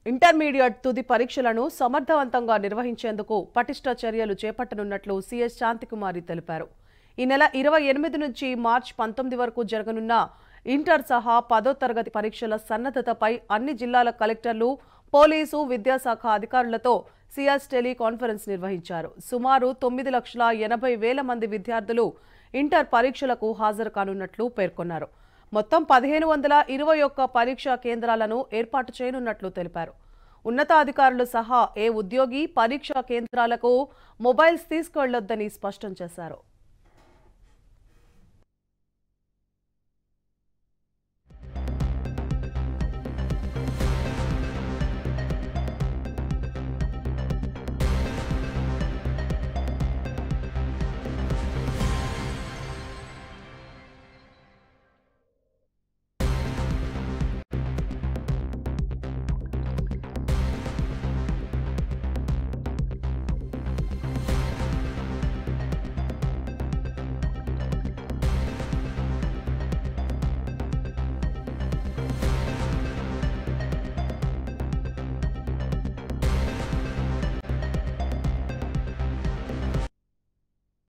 Intermediate తుది పరీక్షలను సమర్థవంతంగా నిర్వహించేందుకు పటిష్ట చర్యలు చేపట్టనున్నట్లు సీఎస్ శాంతికుమారి తెలిపారు. ఈ నెల 28 నుంచి మార్చి 19 వరకు జరగనున్న ఇంటర్ సహా 10వ తరగతి పరీక్షల సన్నద్ధతపై అన్ని జిల్లాల కలెక్టర్లు, పోలీసు, విద్యాశాఖ అధికారులతో సీఎస్ టెలికాన్ఫరెన్స్ నిర్వహించారు. సుమారు 9,80,000 మంది విద్యార్థులు ఇంటర్ పరీక్షలకు హాజరు కానున్నట్లు పేర్కొన్నారు. మొత్తం 1521 పరీక్షా కేంద్రాలను ఏర్పాటు చేయనున్నట్లు తెలిపారు. ఉన్నతాధికారులు సహా ఏ ఉద్యోగి పరీక్షా కేంద్రాలకు మొబైల్స్ తీసుకెళ్లొద్దని స్పష్టం చేశారు.